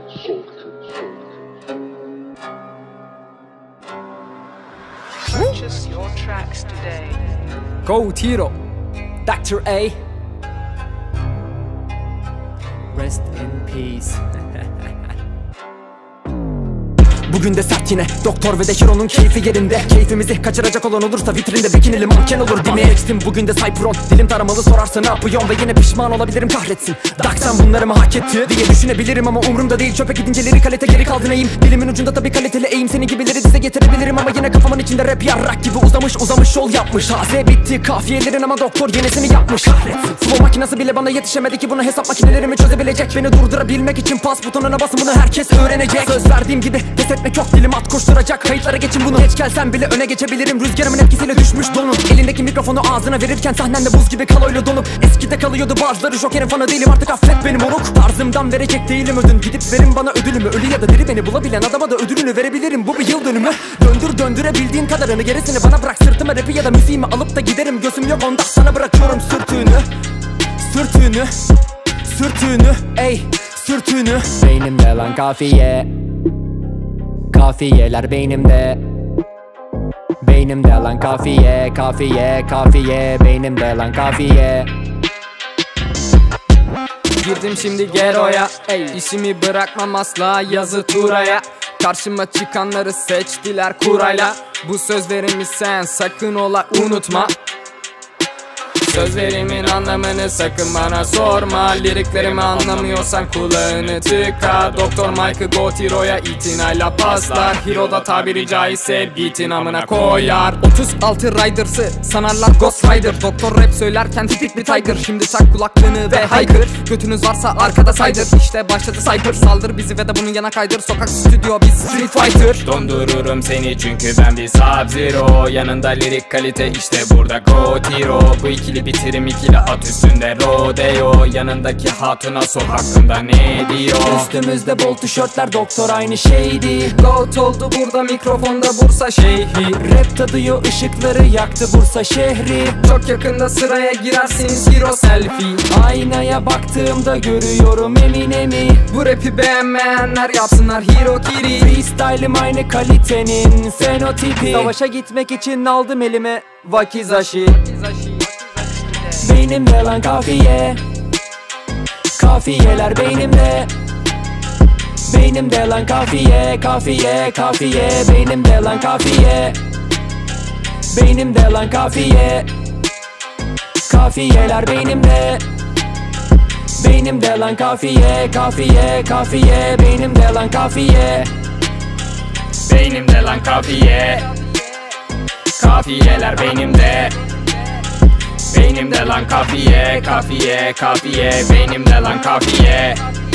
Purchase your tracks today. Go Tiro, Dr. A. Rest in peace. Bugün de sert yine doktor ve de Hiro'nun keyfi yerinde. Keyfimizi kaçıracak olan olursa vitrinde bikinili manken olur değil mi? Geçtim bugün de Cypron, dilim taramalı sorarsa ne yapıyorsun ve yine pişman olabilirim kahretsin. Daksan bunları mı hak etti diye düşünebilirim ama umurumda değil. Çöpe gidinceleri kalite geri kaldı neyim? Dilimin ucunda tabi kaliteli eğim, senin gibileri dize getirebilirim ama yine kafamın içinde rap yarrak gibi uzamış yol yapmış. Taze bitti kafiyelerin ama doktor yenisini yapmış. Kahretsin. Flow makinesi bile bana yetişemedi ki bunu hesap makinelerimi çözebilecek. Beni durdurabilmek için pas butonuna basın, bunu herkes öğrenecek. Söz verdiğim gibi pes etmek yok, dilim at koşturacak. Kayıtlara geçin bunu, geç gelsem bile öne geçebilirim. Rüzgarımın etkisiyle düşmüş donun. Elindeki mikrofonu ağzına verirken sahnende buz gibi kaloyla donup eskide kalıyordu bazıları. Joker'in fanı değilim artık, affet beni moruk. Tarzımdan verecek değilim ödün, gidip verin bana ödülümü. Ölü ya da diri beni bulabilen adama da ödülünü verebilirim. Bu bir yıl dönümü. Döndürebildiğin kadarını, gerisini bana bırak. Sırtıma rapi ya da müziğimi alıp da giderim. Gözüm yok onda, sana bırakıyorum sürtüğünü. Ey sürtüğünü. Beynimde lan kafiye, kafiyeler beynimde. Beynimde lan kafiye, beynimde lan kafiye. Girdim şimdi Gero'ya, işimi bırakmam asla yazı turaya. Karşıma çıkanları seçtiler kurayla. Bu sözlerimi sen sakın ola unutma. Sözlerimin anlamını sakın bana sorma. Liriklerimi anlamıyorsan kulağını tıka. Doktor Mike'ı Go Tiro'ya itinayla paslar. Hiro'da tabiri caizse beat'in amına koyar. 36 Rider'sı sanarlar Ghost Rider. Doktor rap söylerken tipik bir tiger. Şimdi tak kulaklığını ve haykır. Götünüz varsa arkada saydır. İşte başladı Cypher, saldır bizi ve de bunu yana kaydır. Sokak stüdyo biz Street Fighter. Dondururum seni çünkü ben bir Sub-Zero. Yanında lirik kalite işte burada Go Tiro. Bu ikili bitirim, ikili at üstünde rodeo. Yanındaki hatuna sor hakkında ne diyor? Üstümüzde bol tişörtler, doktor aynı şeydi. Goat oldu burada mikrofonda Bursa şehri. Rap tadıyor, ışıkları yaktı Bursa şehri. Çok yakında sıraya girersiniz hero selfie. Aynaya baktığımda görüyorum Eminem'i. Bu rapi beğenmeyenler yapsınlar hero kiri. Freestyle'im aynı kalitenin fenotipi. Savaşa gitmek için aldım elime Wakizashi. Beynimde lan kafiye, kafiyeler beynimde. Beynimde lan kafiye, beynimde lan kafiye. Beynimde lan kafiye, kafiyeler beynimde. Beynimde lan kafiye, beynimde lan kafiye. Beynimde lan kafiye, kafiyeler beynimde. Beynimde lan kafiye, beynimde lan kafiye.